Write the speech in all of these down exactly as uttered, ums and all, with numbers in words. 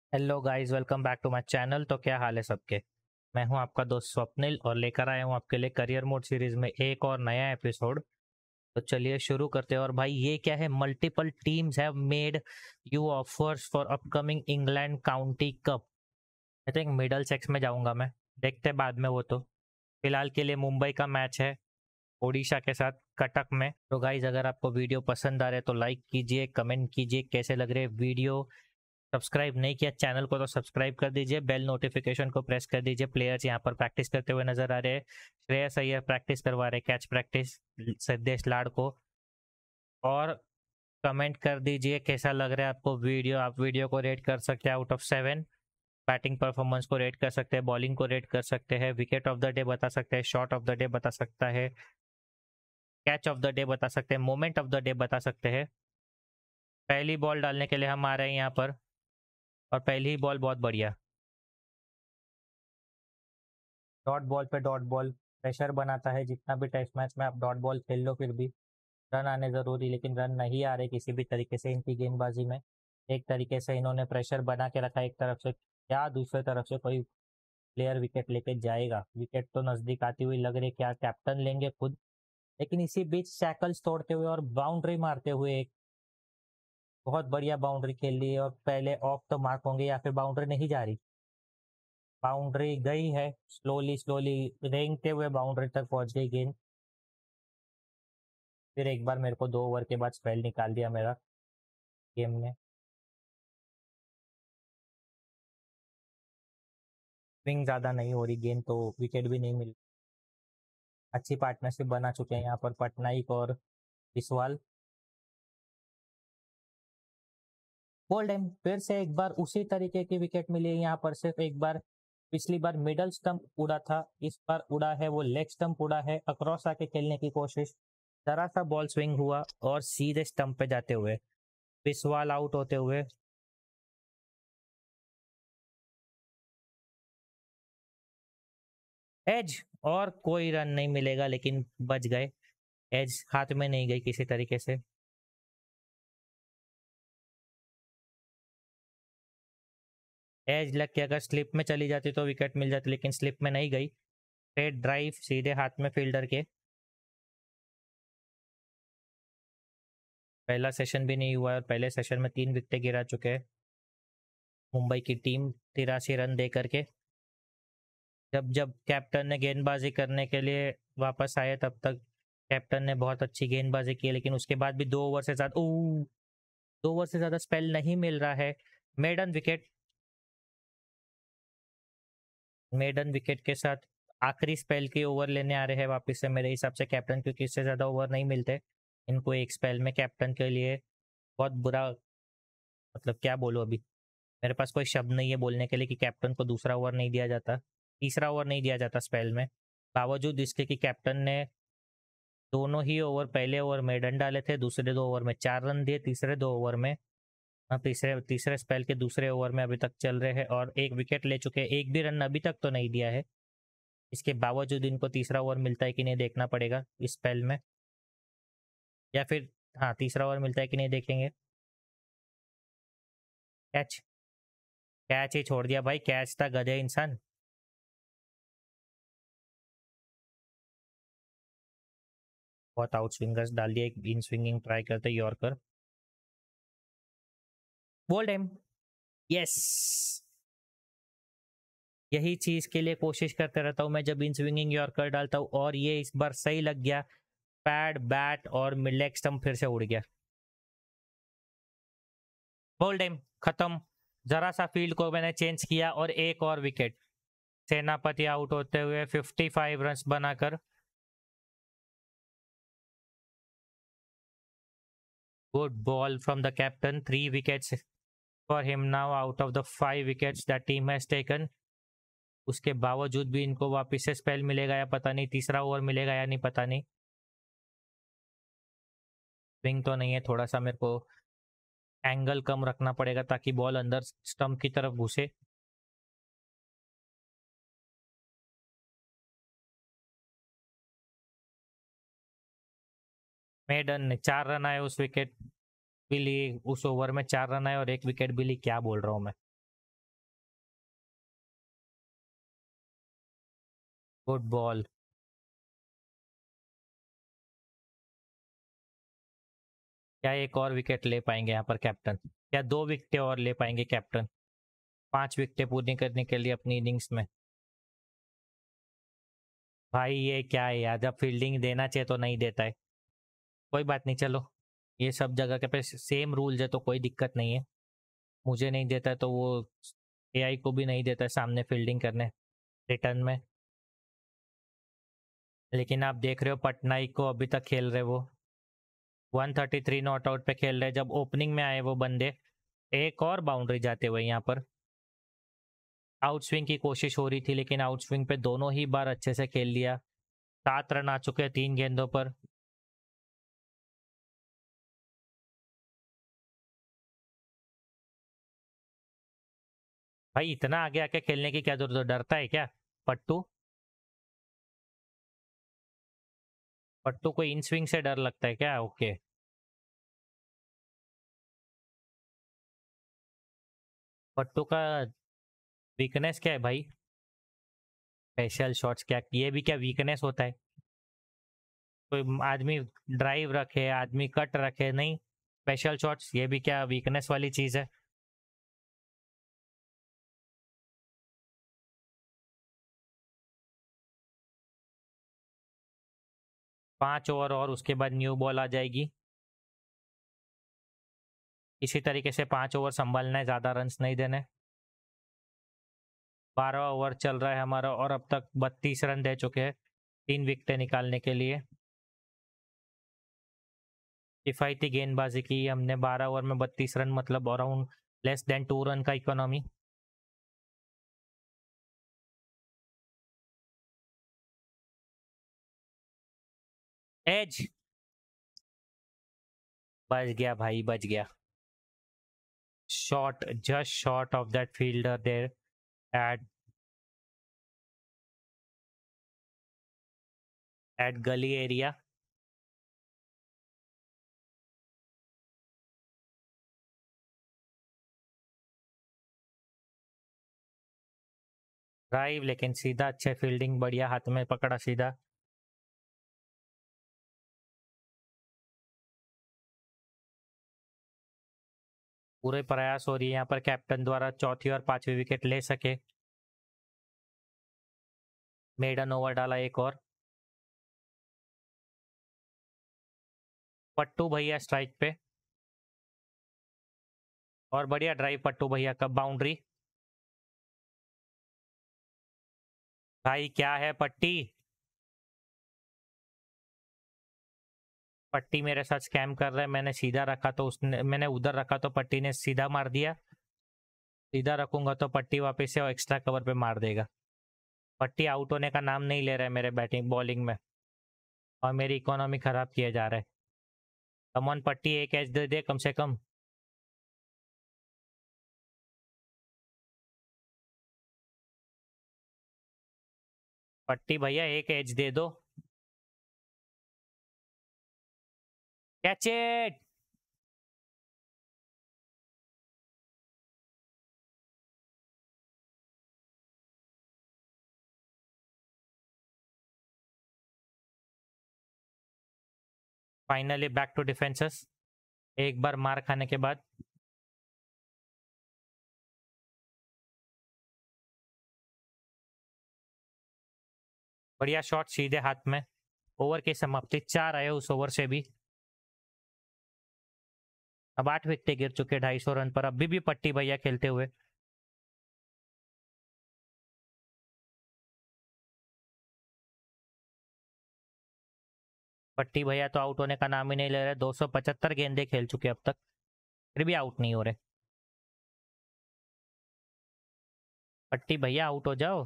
Hello guys, welcome back to my channel. तो क्या हाल है सबके। मैं हूं आपका दोस्त स्वप्निल और लेकर आया हूं आपके लिए करियर मोड सीरीज में एक और नया एपिसोड। तो चलिए शुरू करते हैं। और भाई ये क्या है, multiple teams have made you offers for upcoming England county cup. I think Middlesex में जाऊंगा मैं, देखते हैं बाद में वो। तो फिलहाल के लिए मुंबई का मैच है ओडिशा के साथ कटक में। तो गाइज अगर आपको वीडियो पसंद आ रहा है तो लाइक कीजिए, कमेंट कीजिए कैसे लग रहे वीडियो। सब्सक्राइब नहीं किया चैनल को तो सब्सक्राइब कर दीजिए, बेल नोटिफिकेशन को प्रेस कर दीजिए। प्लेयर्स यहाँ पर प्रैक्टिस करते हुए नजर आ रहे हैं। श्रेयस अय्यर प्रैक्टिस करवा रहे, कैच प्रैक्टिस सिद्धेश लाड़ को। और कमेंट कर दीजिए कैसा लग रहा है आपको वीडियो। आप वीडियो को रेट कर सकते हैं out of seven. Batting performance को रेट कर सकते हैं, बॉलिंग को रेट कर सकते हैं, विकेट ऑफ द डे बता सकते हैं, शॉट ऑफ द डे बता सकता है, कैच ऑफ द डे बता सकते हैं, मोमेंट ऑफ द डे बता सकते हैं। पहली बॉल डालने के लिए हम आ रहे हैं यहाँ पर, और पहली ही बॉल बहुत बढ़िया। डॉट बॉल पे डॉट बॉल प्रेशर बनाता है। जितना भी टेस्ट मैच में आप डॉट बॉल खेल लो फिर भी रन आने ज़रूरी, लेकिन रन नहीं आ रहे किसी भी तरीके से इनकी गेंदबाजी में। एक तरीके से इन्होंने प्रेशर बना के रखा एक तरफ से, क्या दूसरे तरफ से कोई प्लेयर विकेट लेके जाएगा। विकेट तो नज़दीक आती हुई लग रही, क्या कैप्टन लेंगे खुद। लेकिन इसी बीच शैकल्स तोड़ते हुए और बाउंड्री मारते हुए एक बहुत बढ़िया बाउंड्री खेल ली है। और पहले ऑफ तो मार्क होंगे या फिर बाउंड्री नहीं जा रही। बाउंड्री गई है, स्लोली स्लोली रेंगते हुए बाउंड्री तक पहुंच गई गेंद। फिर एक बार मेरे को दो ओवर के बाद स्पेल निकाल दिया मेरा गेम में। स्विंग ज़्यादा नहीं हो रही गेंद, तो विकेट भी नहीं मिल। अच्छी पार्टनरशिप बना चुके हैं यहाँ पर पटनायक और बिस्वाल। बोल्ड एम फिर से एक बार उसी तरीके की विकेट मिली है यहाँ पर। सिर्फ एक बार, पिछली बार मिडल स्टंप उड़ा था, इस बार उड़ा है वो लेग स्टंप उड़ा है। अक्रॉस आके खेलने की कोशिश, जरा सा बॉल स्विंग हुआ और सीधे स्टंप पे जाते हुए बिस्वाल आउट होते हुए। एज, और कोई रन नहीं मिलेगा लेकिन बच गए। एज हाथ में नहीं गई किसी तरीके से। एज लग के अगर स्लिप में चली जाती तो विकेट मिल जाती, लेकिन स्लिप में नहीं गई। स्ट्रेट ड्राइव सीधे हाथ में फील्डर के। पहला सेशन भी नहीं हुआ है और पहले सेशन में तीन विकेटें गिरा चुके हैं मुंबई की टीम तिरासी रन दे करके। जब जब कैप्टन ने गेंदबाजी करने के लिए वापस आए तब तक कैप्टन ने बहुत अच्छी गेंदबाजी की, लेकिन उसके बाद भी दो ओवर से ज़्यादा ओ दो ओवर से ज़्यादा स्पेल नहीं मिल रहा है। मेडन विकेट, मेडन विकेट के साथ आखिरी स्पेल के ओवर लेने आ रहे हैं वापस से मेरे हिसाब से कैप्टन, क्योंकि इससे ज़्यादा ओवर नहीं मिलते इनको एक स्पेल में कैप्टन के लिए। बहुत बुरा, मतलब क्या बोलूँ अभी, मेरे पास कोई शब्द नहीं है बोलने के लिए कि कैप्टन को दूसरा ओवर नहीं दिया जाता, तीसरा ओवर नहीं दिया जाता स्पेल में। बावजूद इसके कि कैप्टन ने दोनों ही ओवर, पहले ओवर में डन डाले थे, दूसरे दो ओवर में चार रन दिए, तीसरे दो ओवर में, हाँ तीसरे तीसरे स्पेल के दूसरे ओवर में अभी तक चल रहे हैं और एक विकेट ले चुके हैं। एक भी रन अभी तक तो नहीं दिया है। इसके बावजूद इनको तीसरा ओवर मिलता है कि नहीं देखना पड़ेगा इस स्पेल में, या फिर हाँ तीसरा ओवर मिलता है कि नहीं देखेंगे। कैच, कैच ही छोड़ दिया भाई, कैच था गधे इंसान। बहुत आउट स्विंगर्स डाल दिया, एक इन स्विंगिंग ट्राई करते यॉर्कर। Bowled him, yes. यही चीज के लिए कोशिश करते रहता हूँ मैं जब इन स्विंगिंग यॉर्कर डालता हूँ, और ये इस बार सही लग गया। पैड बैट और लेग स्टंप फिर से उड़ गया। बोल्ड एम खत्म। जरा सा फील्ड को मैंने चेंज किया और एक और विकेट। सेनापति आउट होते हुए पचपन रन बनाकर। Good ball from the captain, three wickets for him now out of the five wickets that team has taken. उसके बावजूद भी इनको वापस से स्पेल मिलेगा या पता नहीं, तीसरा ओवर मिलेगा या नहीं पता नहीं। स्विंग तो नहीं है, थोड़ा सा मेरे को एंगल कम रखना पड़ेगा ताकि बॉल अंदर स्टंप की तरफ घुसे। मेडन ने चार रन आए उस विकेट भी लिए, उस ओवर में चार रन आए और एक विकेट भी ली। क्या बोल रहा हूँ मैं। Good ball. क्या एक और विकेट ले पाएंगे यहाँ पर कैप्टन? क्या दो विकेटें और ले पाएंगे कैप्टन पांच विकेटें पूरी करने के लिए अपनी इनिंग्स में? भाई ये क्या है यार, जब फील्डिंग देना चाहिए तो नहीं देता है। कोई बात नहीं, चलो ये सब जगह के पे सेम रूल्स है तो कोई दिक्कत नहीं है। मुझे नहीं देता है तो वो एआई को भी नहीं देता है सामने फील्डिंग करने रिटर्न में। लेकिन आप देख रहे हो पटनायक को अभी तक खेल रहे वो एक सौ तैंतीस नॉट आउट पे खेल रहे। जब ओपनिंग में आए वो बंदे, एक और बाउंड्री जाते हुए यहाँ पर आउट स्विंग की कोशिश हो रही थी, लेकिन आउट स्विंग पे दोनों ही बार अच्छे से खेल लिया। सात रन आ चुके हैं तीन गेंदों पर। भाई इतना आगे आके खेलने की क्या जरूरत है? डरता है क्या पट्टू? पट्टू को इन स्विंग से डर लगता है क्या? ओके। पट्टू का वीकनेस क्या है भाई? Special shots? क्या ये भी क्या वीकनेस होता है? कोई आदमी ड्राइव रखे, आदमी कट रखे, नहीं स्पेशल शॉट्स ये भी क्या वीकनेस वाली चीज है? पांच ओवर और उसके बाद न्यू बॉल आ जाएगी। इसी तरीके से पांच ओवर संभालना है, ज्यादा रन्स नहीं देने। बारह ओवर चल रहा है हमारा और अब तक बत्तीस रन दे चुके हैं तीन विकेटें निकालने के लिए। किफायती गेंदबाजी की हमने, बारह ओवर में बत्तीस रन मतलब around less than two run का इकोनॉमी। एज बच गया भाई, बच गया। Shot, just short of that fielder there at at gully area. Drive लेकिन सीधा, अच्छे फील्डिंग, बढ़िया हाथ में पकड़ा सीधा। पूरे प्रयास हो रही है यहाँ पर कैप्टन द्वारा चौथी और पांचवी विकेट ले सके। मेडन ओवर डाला एक और। पट्टू भैया स्ट्राइक पे और बढ़िया ड्राइव पट्टू भैया का, बाउंड्री। भाई क्या है पट्टी? पट्टी मेरे साथ स्कैम कर रहा है। मैंने सीधा रखा तो उसने, मैंने उधर रखा तो पट्टी ने सीधा मार दिया। सीधा रखूंगा तो पट्टी वापस से एक्स्ट्रा कवर पे मार देगा। पट्टी आउट होने का नाम नहीं ले रहा है मेरे बैटिंग बॉलिंग में और मेरी इकोनॉमी खराब किया जा रहा है। कमॉन पट्टी, एक एच दे दे कम से कम। पट्टी भैया एक एच दे दो। Catch it. Finally back to defences एक बार मार खाने के बाद। बढ़िया शॉट सीधे हाथ में। ओवर की समाप्ति, चार आए उस ओवर से भी। अब आठ विकेटें गिर चुके ढाई सौ रन पर, अभी भी पट्टी भैया खेलते हुए। पट्टी भैया तो आउट होने का नाम ही नहीं ले रहे। दो सौ पचहत्तर गेंदे खेल चुके अब तक, फिर भी आउट नहीं हो रहे। पट्टी भैया आउट हो जाओ।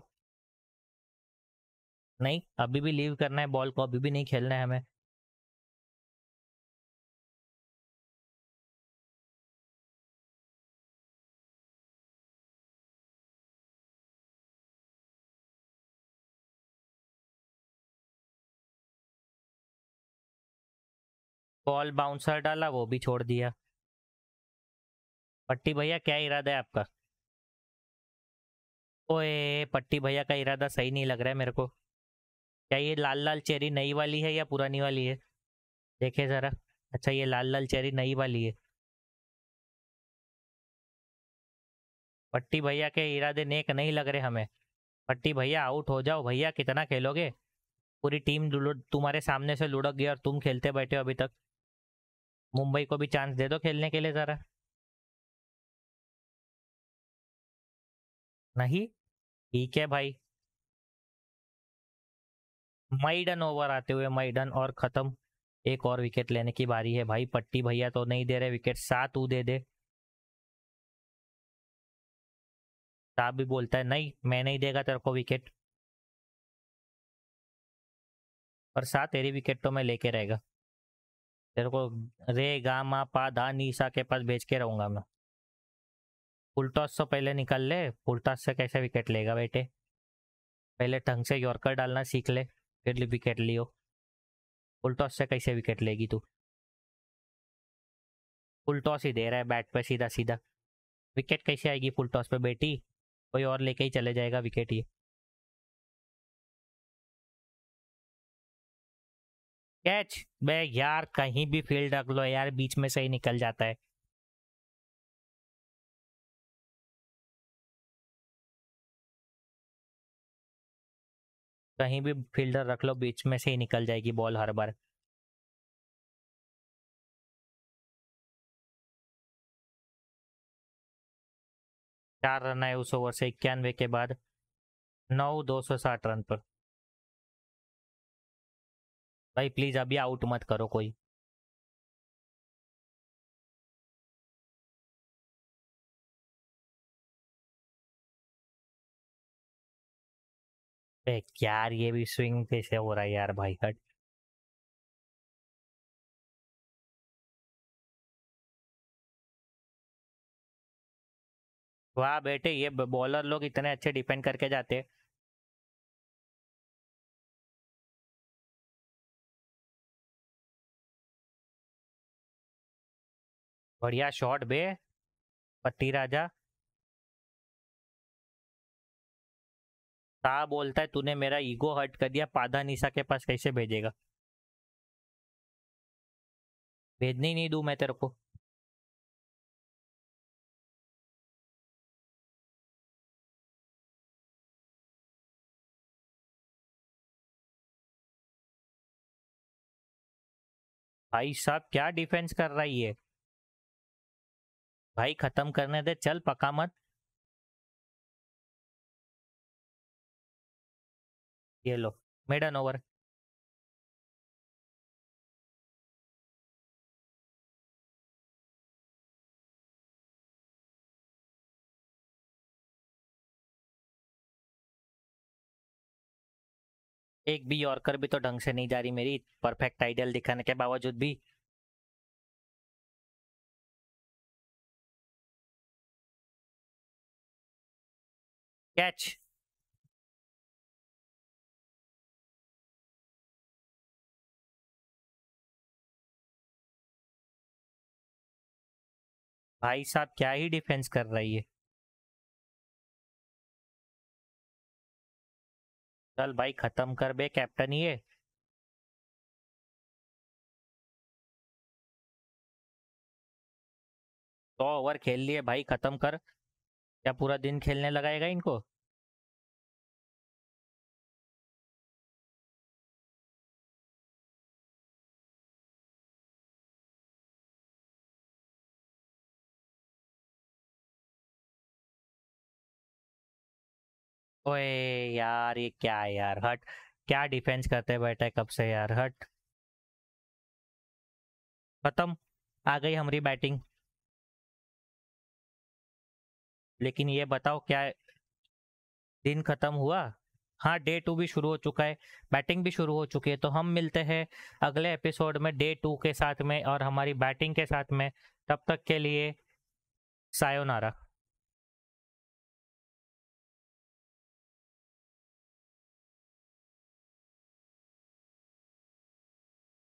नहीं, अभी भी लीव करना है बॉल को, अभी भी नहीं खेलना है हमें। बॉल बाउंसर डाला, वो भी छोड़ दिया। पट्टी भैया क्या इरादा है आपका? ओए, पट्टी भैया का इरादा सही नहीं लग रहा है मेरे को। क्या ये लाल लाल चेरी नई वाली है या पुरानी वाली है? देखे जरा। अच्छा, ये लाल लाल चेरी नई वाली है। पट्टी भैया के इरादे नेक नहीं लग रहे हमें। पट्टी भैया आउट हो जाओ भैया, कितना खेलोगे? पूरी टीम तुम्हारे सामने से लुढ़क गई और तुम खेलते बैठे हो अभी तक। मुंबई को भी चांस दे दो खेलने के लिए जरा। नहीं, ठीक है भाई। मैडन ओवर आते हुए मैडन और खत्म। एक और विकेट लेने की बारी है भाई। पट्टी भैया तो नहीं दे रहे विकेट, सात तू दे दे। साहब भी बोलता है नहीं, मैं नहीं देगा तेरे को विकेट। पर सात तेरी विकेट तो मैं लेके रहेगा तेरे को। रे गा मा पा धा नीसा के पास भेज के रहूंगा मैं। फुल टॉस तो पहले निकल ले। फुल टॉस से कैसे विकेट लेगा बेटे? पहले ढंग से यॉर्कर डालना सीख ले, फिर विकेट लियो। फुल टॉस से कैसे विकेट लेगी तू? फुल टॉस ही दे रहा है बैट पे सीधा सीधा। विकेट कैसे आएगी फुल टॉस पे बेटी? कोई और लेके ही चले जाएगा विकेट ये। कैच। बे यार, कहीं भी फील्ड रख लो यार, बीच में से ही निकल जाता है। कहीं भी फील्डर रख लो, बीच में से ही निकल जाएगी बॉल हर बार। चार रन आए उस ओवर से इक्यानवे के बाद। नौ दो सौ साठ रन पर। भाई प्लीज अभी आउट मत करो कोई। ए, यार ये भी स्विंग कैसे हो रहा है यार भाई, हट। वाह बेटे, ये बॉलर लोग इतने अच्छे डिफेंड करके जाते हैं। बढ़िया शॉट बे, पट्टी राजा। ता बोलता है तूने मेरा ईगो हर्ट कर दिया, पाधा निशा के पास कैसे भेजेगा? भेजने ही नहीं दूं मैं तेरे को। भाई साहब क्या डिफेंस कर रहा है ये? भाई खत्म करने दे, चल पका मत। ये लो, मिडन ओवर। एक भी यॉर्कर भी तो ढंग से नहीं जा रही मेरी, परफेक्ट आइडियल दिखाने के बावजूद भी। कैच। भाई साहब क्या ही डिफेंस कर रही है। चल भाई खत्म कर बे कैप्टन ये। सौ ओवर खेल लिए भाई, खत्म कर। क्या पूरा दिन खेलने लगाएगा इनको? ओए यार, ये क्या है यार, हट। क्या डिफेंस करते बैठे कब से यार, हट। खत्म। आ गई हमारी बैटिंग। लेकिन ये बताओ क्या दिन खत्म हुआ? हाँ, डे टू भी शुरू हो चुका है। बैटिंग भी शुरू हो चुकी है। तो हम मिलते हैं अगले एपिसोड में डे टू के साथ में और हमारी बैटिंग के साथ में। तब तक के लिए सायोनारा।